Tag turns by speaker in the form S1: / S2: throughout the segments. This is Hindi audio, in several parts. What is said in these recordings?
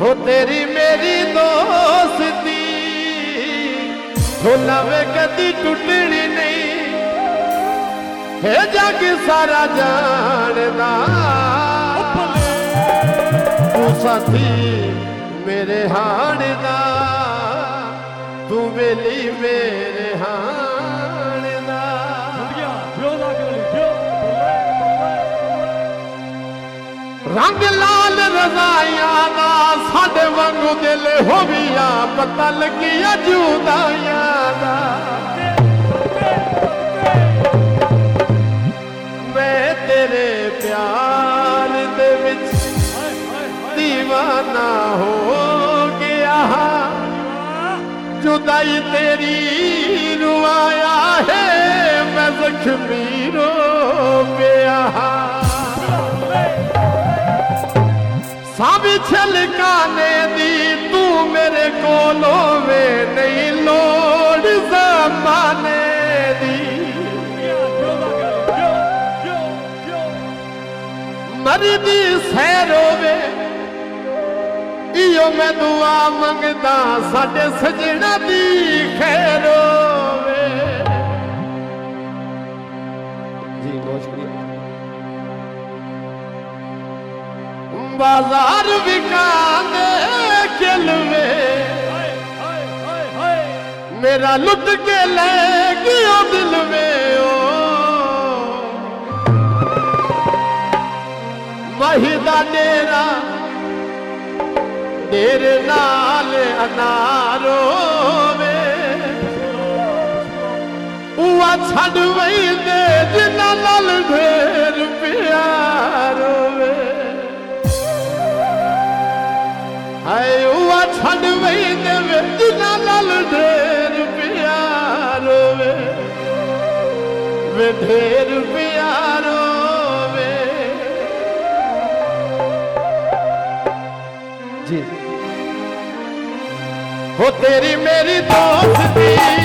S1: हो तेरी मेरी दोस्ती लवे कदी टुटनी नहीं है जग सारा जानदा तू साथी मेरे हाण दा तू वेली मेरे हाण दा रंग लाल रजाइयां दा साडे वांगू दिल होविया पता लगिया जुदाइयां दा मैं तेरे प्यार दे विच दीवाना हो गया जुदाई तेरी रुआया है मैं जख्मी रो गया साबी छलकाने दी तू मेरे कोलो वे नहीं लोड़ ज़माने दी मरदी सैरो वे इयो मैं दुआ मंगदा साडे सजना दी खैर होवे जी बहुत शुक्रिया बाजार विकाने किलवे मेरा लुट के ले गया दिल में ओ महिदा डेरा तेरे नाल अनारो वे उआ छड़ वही दे जिन्ना नाल ढेर प्यारो वे हाय उआ छड़ वही दे जिन्ना नाल ढेर प्यारो वे ढेर प्यारो वे जी हो तेरी मेरी दोस्ती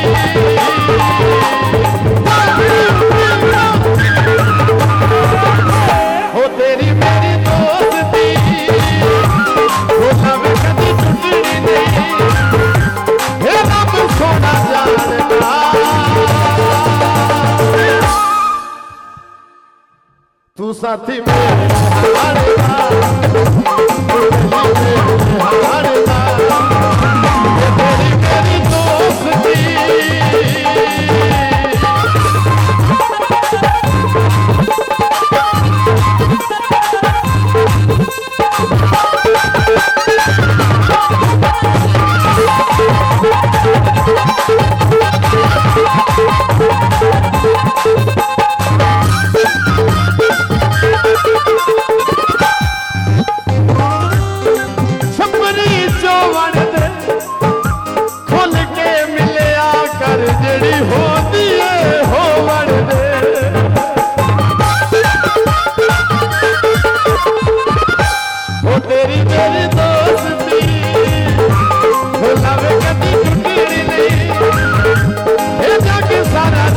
S1: हो तेरी मेरी दोस्ती हो लवे कदी टुटनी नहीं हे रब सोना जानदा तू साथी मेरे हाड़ दा तू मेरे हाड़ दा तेरी मेरी दोस्ती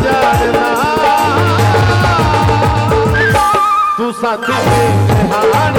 S1: साथी मेरे हाड़